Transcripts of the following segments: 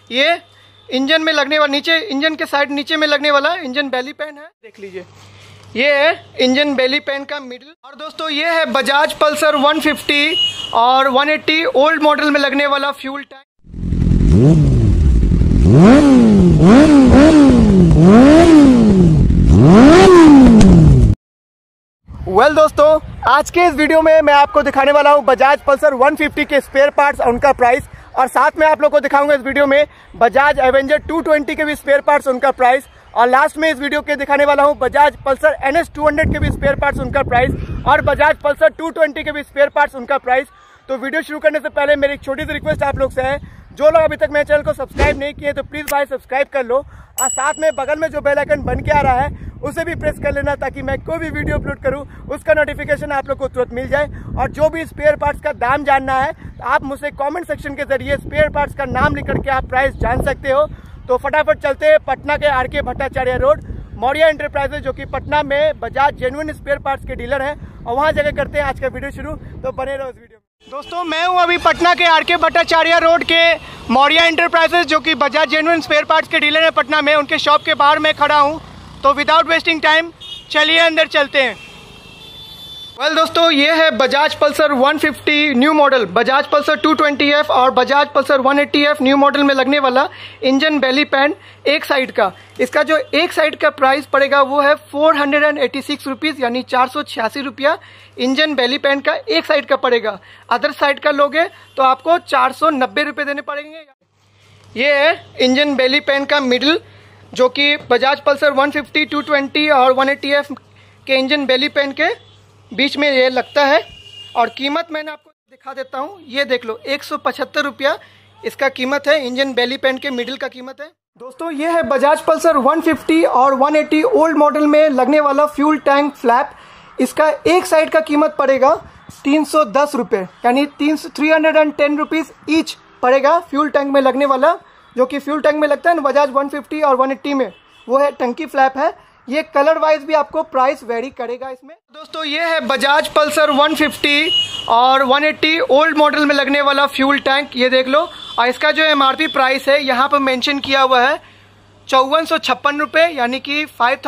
ये इंजन में लगने वाला, नीचे इंजन के साइड नीचे में लगने वाला इंजन बेली पैन है, देख लीजिए। ये है इंजन बेली पैन का मिडिल। और दोस्तों ये है बजाज पल्सर 150 और 180 ओल्ड मॉडल में लगने वाला फ्यूल टैंक। वेल दोस्तों, आज के इस वीडियो में मैं आपको दिखाने वाला हूं बजाज पल्सर 150 के स्पेयर पार्ट्स और उनका प्राइस, और साथ में आप लोग को दिखाऊंगा इस वीडियो में बजाज एवेंजर 220 के भी स्पेयर पार्ट्स उनका प्राइस, और लास्ट में इस वीडियो के दिखाने वाला हूं बजाज पल्सर NS 200 के भी स्पेयर पार्ट्स उनका प्राइस और बजाज पल्सर 220 के भी स्पेयर पार्ट्स उनका प्राइस। तो वीडियो शुरू करने से पहले मेरी एक छोटी सी रिक्वेस्ट आप लोग से है, जो लोग अभी तक मेरे चैनल को सब्सक्राइब नहीं किए तो प्लीज भाई सब्सक्राइब कर लो, और साथ में बगल में जो बेल आइकन बन के आ रहा है उसे भी प्रेस कर लेना, ताकि मैं कोई भी वीडियो अपलोड करूं उसका नोटिफिकेशन आप लोग को तुरंत मिल जाए। और जो भी स्पेयर पार्ट्स का दाम जानना है तो आप मुझसे कमेंट सेक्शन के जरिए स्पेयर पार्ट्स का नाम लिख करके आप प्राइस जान सकते हो। तो फटाफट चलते हैं पटना के RK Bhattacharya road Maurya enterprises, जो कि पटना में बजाज जेन्युइन स्पेयर पार्ट्स के डीलर हैं, और वहां जगह करते हैं आज का वीडियो शुरू। तो बने रहो इस वीडियो में। दोस्तों मैं हूं अभी पटना के RK भट्टाचार्य रोड के मौर्या एंटरप्राइजेज, जो कि बजाज जेन्युइन स्पेयर पार्ट्स के डीलर है पटना में, उनके शॉप के बाहर मैं खड़ा हूं। तो विदाउट वेस्टिंग टाइम चलिए अंदर चलते हैं। वेल दोस्तों, ये है Bajaj Pulsar 150 new model, Bajaj Pulsar 220F और Bajaj Pulsar 180F new model में लगने वाला इंजन बेली पैन एक साइड का। इसका जो एक साइड का प्राइस पड़ेगा वो है 486 रुपीज़, यानी 486 रुपया इंजन बेली पैन का एक साइड का पड़ेगा। अदर साइड का लोगे तो आपको 490 रुपये देने पड़ेंगे। ये है इंजन बेली पैन का मिडिल, जो कि बजाज पल्सर 150, 220 और 180F के इंजन बेली पैन के बीच में ये लगता है। और कीमत मैंने आपको दिखा देता हूँ, ये देख लो 175 रुपया इसका कीमत है, इंजन बेली पैन के मिडिल का कीमत है। दोस्तों ये है बजाज पल्सर 150 और 180 ओल्ड मॉडल में लगने वाला फ्यूल टैंक फ्लैप। इसका एक साइड का कीमत पड़ेगा 310 रुपये, यानी 310 रुपीज़ ईच पड़ेगा फ्यूल टैंक में लगने वाला, जो कि फ्यूल टैंक में लगता है ना बजाज 150 और 180 में, वो है टंकी फ्लैप है। ये कलर वाइज भी आपको प्राइस वेरी करेगा इसमें। दोस्तों ये है बजाज पल्सर 150 और 180 ओल्ड मॉडल में लगने वाला फ्यूल टैंक, ये देख लो। और इसका जो MRP प्राइस है यहाँ पर मेंशन किया हुआ है 5456 रुपये, यानी कि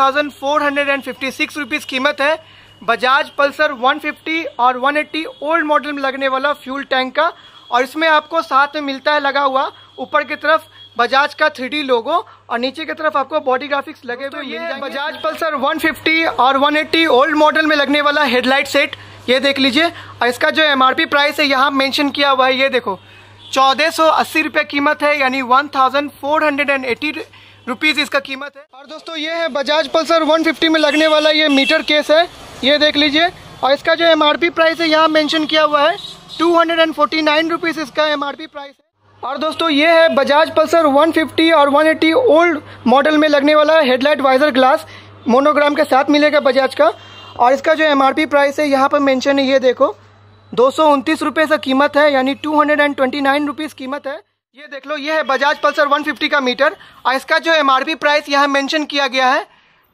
5456 रुपीज़ कीमत है बजाज पल्सर 150 और 180 ओल्ड मॉडल में लगने वाला फ्यूल टैंक का। और इसमें आपको साथ में मिलता है लगा हुआ ऊपर की तरफ बजाज का 3D लोगो, और नीचे की तरफ आपको बॉडी ग्राफिक्स लगे हुए मिल जाएंगे। बजाज पल्सर 150 और 180 ओल्ड मॉडल में लगने वाला हेडलाइट सेट, ये देख लीजिए। और इसका जो MRP प्राइस है यहाँ मेंशन किया हुआ है, ये देखो 1480 रुपये कीमत है, यानी 1480 रुपीज़ इसका कीमत है। और दोस्तों ये है बजाज पल्सर 150 में लगने वाला ये मीटर केस है, ये देख लीजिए। और इसका जो MRP प्राइस है यहाँ मेंशन किया हुआ है 249 रुपीज़ इसका MRP प्राइस है। और दोस्तों ये है बजाज पल्सर 150 और 180 ओल्ड मॉडल में लगने वाला हेडलाइट वाइजर ग्लास, मोनोग्राम के साथ मिलेगा बजाज का। और इसका जो MRP प्राइस है यहाँ पर मेंशन है, ये देखो 229 रुपये से कीमत है, यानी 229 रुपीज़ कीमत है। ये देख लो, ये है बजाज पल्सर 150 का मीटर, और इसका जो MRP प्राइस यहाँ मेंशन किया गया है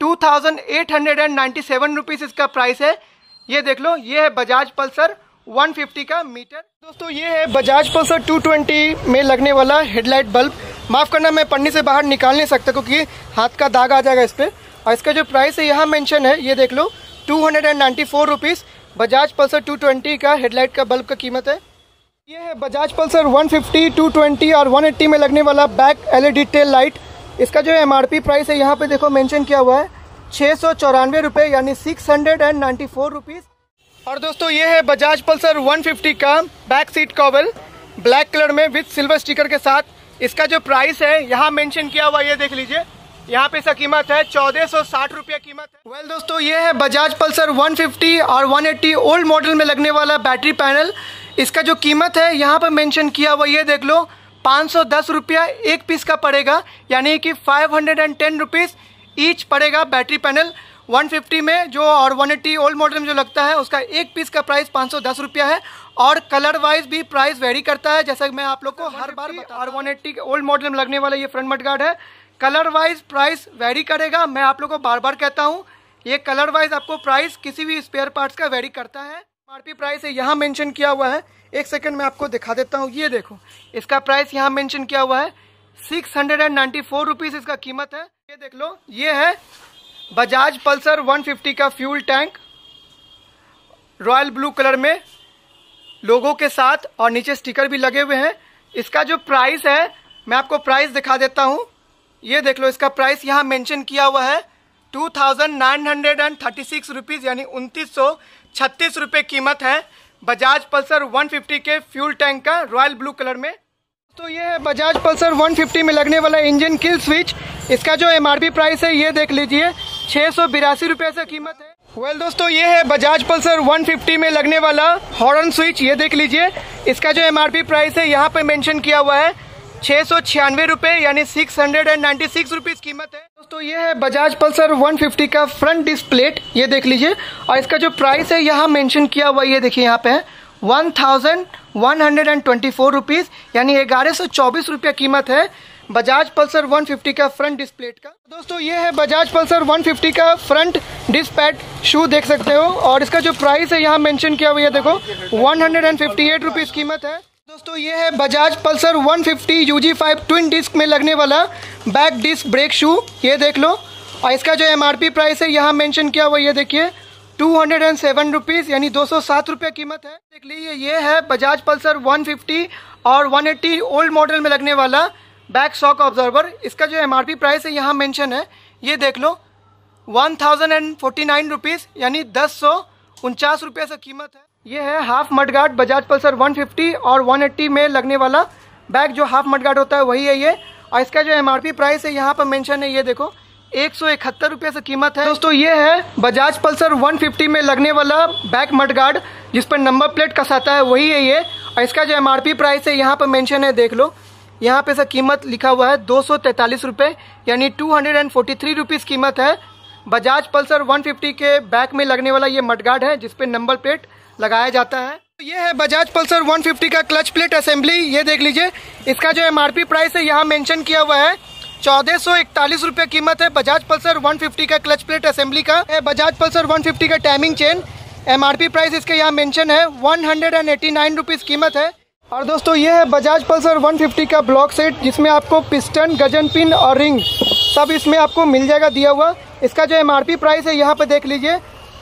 2897 रुपीज़ इसका प्राइस है। ये देख लो, ये है बजाज पल्सर 150 का मीटर। दोस्तों ये है बजाज पल्सर 220 में लगने वाला हेडलाइट बल्ब। माफ़ करना, मैं पन्नी से बाहर निकाल नहीं सकता क्योंकि हाथ का दाग आ जाएगा इस पर। और इसका जो प्राइस है यहाँ मेंशन है, ये देख लो 294 रुपीज़ बजाज पल्सर 220 का हेडलाइट का बल्ब का कीमत है। ये है बजाज पल्सर 150, 220 और 180 में लगने वाला बैक LED टेल लाइट। इसका जो MRP प्राइस है यहाँ पे देखो मेंशन किया हुआ है 694 रुपये, यानी 694 रुपीज़। और दोस्तों ये है बजाज पल्सर 150 का back seat cover, black colour में विद सिल्वर स्टिकर के साथ। इसका जो प्राइस है यहाँ मेंशन किया हुआ, ये देख लीजिए, यहाँ पे इसका कीमत है 1460 रुपया कीमत है। वेल दोस्तों ये है बजाज पल्सर 150 और 180 ओल्ड मॉडल में लगने वाला बैटरी पैनल। इसका जो कीमत है यहाँ पर मेंशन किया हुआ, ये देख लो 510 रुपया एक पीस का पड़ेगा, यानी कि 510 रुपीज़ ईच पड़ेगा बैटरी पैनल 150 में जो, और 180 ओल्ड मॉडल में जो लगता है उसका एक पीस का प्राइस 510 रुपया है। और कलर वाइज भी प्राइस वेरी करता है, जैसा कि मैं आप लोग को हर बार बता। और 180 ओल्ड मॉडल में लगने वाला ये फ्रंट मड गार्ड है, कलर वाइज प्राइस वेरी करेगा। मैं आप लोग को बार बार कहता हूँ, ये कलर वाइज आपको प्राइस किसी भी स्पेयर पार्ट्स का वेरी करता है। MRP प्राइस है यहाँ मेंशन किया हुआ है, एक सेकंड में आपको दिखा देता हूँ। ये देखो इसका प्राइस यहाँ मेंशन किया हुआ है 694 रुपीज इसका कीमत है। ये देख लो, ये है बजाज पल्सर 150 का fuel tank, royal blue colour में लोगो के साथ, और नीचे स्टिकर भी लगे हुए हैं। इसका जो प्राइस है, मैं आपको प्राइस दिखा देता हूं। ये देख लो, इसका प्राइस यहाँ मेंशन किया हुआ है 2936 रुपीज, यानी 2936 रुपये कीमत है बजाज पल्सर 150 के फ्यूल टैंक का, रॉयल ब्लू कलर में। तो ये है बजाज पल्सर 150 में लगने वाला इंजन किल स्विच। इसका जो एमआरपी प्राइस है, ये देख लीजिए, 682 रुपये से कीमत है। वेल दोस्तों, ये है बजाज पल्सर 150 में लगने वाला हॉर्न स्विच। ये देख लीजिए, इसका जो एमआरपी प्राइस है यहाँ पे मेंशन किया हुआ है 696 रुपये, यानी 696 रुपीज कीमत है। दोस्तों, ये है बजाज पल्सर 150 का फ्रंट डिस्क प्लेट। ये देख लीजिए, और इसका जो प्राइस है यहाँ मेंशन किया हुआ, ये देखिए यहाँ पे है 1124 रुपीज, यानी 1124 रुपया कीमत है बजाज पल्सर 150 का फ्रंट डिस्क प्लेट का। दोस्तों, ये है बजाज पल्सर 150 का फ्रंट डिस्क पैड शू, देख सकते हो, और इसका जो प्राइस है यहाँ मेंशन किया हुआ है, देखो 158 रुपीज कीमत है। दोस्तों, ये है Bajaj Pulsar 150 UG5 twin disc में लगने वाला बैक डिस्क ब्रेक शू। ये देख लो, और इसका जो एमआरपी प्राइस है यहाँ मेंशन किया हुआ, ये देखिए 207 रुपीज, यानी 207 रुपये कीमत है। देख लीजिए, ये है बजाज पल्सर 150 और 180 ओल्ड मॉडल में लगने वाला बैक शॉक ऑब्जर्वर। इसका जो एमआरपी प्राइस है यहाँ मेंशन है, ये देख लो 1049 रुपीज, यानी 1049 रुपये से कीमत है। ये है हाफ मडगार्ड बजाज पल्सर 150 और 180 में लगने वाला बैक, जो हाफ मडगार्ड होता है वही है ये, और इसका जो एमआरपी प्राइस है यहाँ पर मेंशन है, ये देखो 171 रुपये से कीमत है। दोस्तों, ये है बजाज पल्सर 150 में लगने वाला बैक मडगार्ड, जिस पर नंबर प्लेट कसाता है वही है ये, और इसका जो एमआरपी प्राइस है यहाँ पर मेंशन है, देख लो, यहाँ पे से कीमत लिखा हुआ है 243 रुपये, यानी 243 रुपीज कीमत है। बजाज पल्सर 150 के बैक में लगने वाला ये मडगार्ड है, जिसपे नंबर प्लेट लगाया जाता है। तो ये है बजाज पल्सर 150 का क्लच प्लेट असेंबली। ये देख लीजिए, इसका जो एमआरपी प्राइस है यहाँ मेंशन किया हुआ है 1441 रुपये कीमत है बजाज पल्सर 150 का क्लच प्लेट असेंबली का। बजाज पल्सर 150 का टाइमिंग चेन, एमआरपी प्राइस इसके यहाँ मेंशन है 189 रुपीज कीमत है। और दोस्तों, ये है बजाज पल्सर 150 का ब्लॉक सेट, जिसमें आपको पिस्टन, गजन पिन और रिंग सब इसमें आपको मिल जाएगा दिया हुआ। इसका जो एमआरपी प्राइस है यहाँ पे देख लीजिए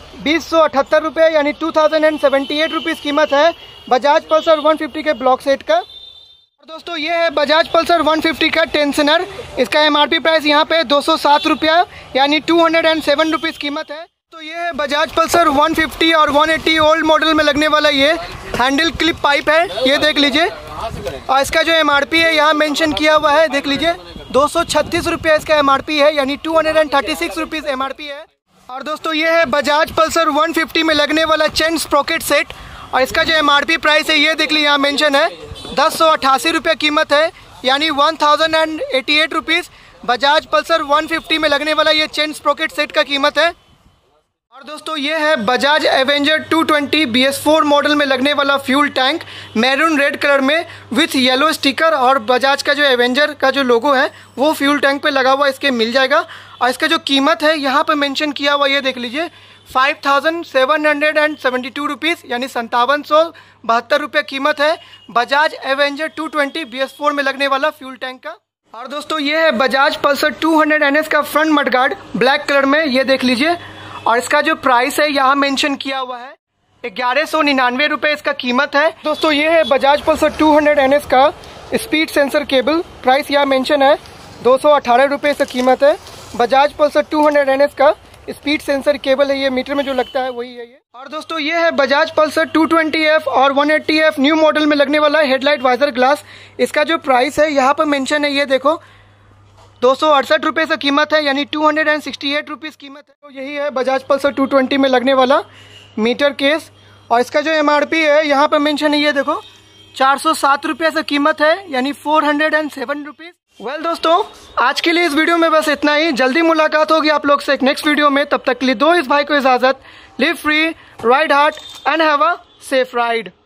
2078 रुपये, यानी 2078 रुपीज़ कीमत है बजाज पल्सर 150 के ब्लॉक सेट का। और दोस्तों, ये है बजाज पल्सर 150 का टेंशनर। इसका एमआरपी प्राइस यहाँ पे 207 रुपया, यानी 207 रुपीज़ कीमत है। तो ये है बजाज पल्सर 150 और 180 ओल्ड मॉडल में लगने वाला ये हैंडल क्लिप पाइप है। ये देख लीजिए, और इसका जो एमआरपी है यहाँ मेंशन किया हुआ है, देख लीजिए 236 रुपये इसका एमआरपी है, यानी 236 रुपीज़ एमआरपी है। और दोस्तों, ये है बजाज पल्सर 150 में लगने वाला चेन स्प्रॉकेट सेट, और इसका जो एमआरपी प्राइस है ये देख लीजिए यहाँ मेंशन है 1088 रुपये कीमत है, यानी 1088 रुपीज़ बजाज पल्सर 150 में लगने वाला ये चेन स्प्रॉकेट सेट का कीमत है। और दोस्तों, ये है बजाज एवेंजर 220 BS4 मॉडल में लगने वाला fuel tank, maroon red colour में विथ येलो स्टिकर, और बजाज का जो एवेंजर का जो लोगो है वो फ्यूल टैंक पे लगा हुआ इसके मिल जाएगा। और इसका जो कीमत है यहाँ पे मेंशन किया हुआ, ये देख लीजिए 5772 रुपीज़, यानी 5772 रुपये कीमत है बजाज एवेंजर 220 BS4 में लगने वाला फ्यूल टैंक का। और दोस्तों, ये है बजाज पल्सर 200 NS का फ्रंट मडगार्ड ब्लैक कलर में। ये देख लीजिए, और इसका जो प्राइस है यहाँ मेंशन किया हुआ है 1199 रुपये इसका कीमत है। दोस्तों, ये है बजाज पल्सर 200 NS का स्पीड सेंसर केबल, प्राइस यहाँ मेंशन है 218 रुपये इसका कीमत है। बजाज पल्सर 200 NS का स्पीड सेंसर केबल है, ये मीटर में जो लगता है वही है ये। और दोस्तों, ये है बजाज पल्सर 220F और 180F न्यू मॉडल में लगने वाला हेडलाइट वाइजर ग्लास। इसका जो प्राइस है यहाँ पर मेंशन है, ये देखो 268 रुपये से कीमत है, यानी 268 रुपीज़ कीमत है। तो यही है बजाज पल्सर 220 में लगने वाला मीटर केस, और इसका जो एमआरपी है यहाँ पे मेंशन है, ये देखो 407 रुपये से कीमत है, यानी 407 रुपीज़। वेल दोस्तों, आज के लिए इस वीडियो में बस इतना ही। जल्दी मुलाकात होगी आप लोग से एक नेक्स्ट वीडियो में। तब तक के लिए दो इस भाई को इजाज़त। Live free, ride hard and have a safe ride.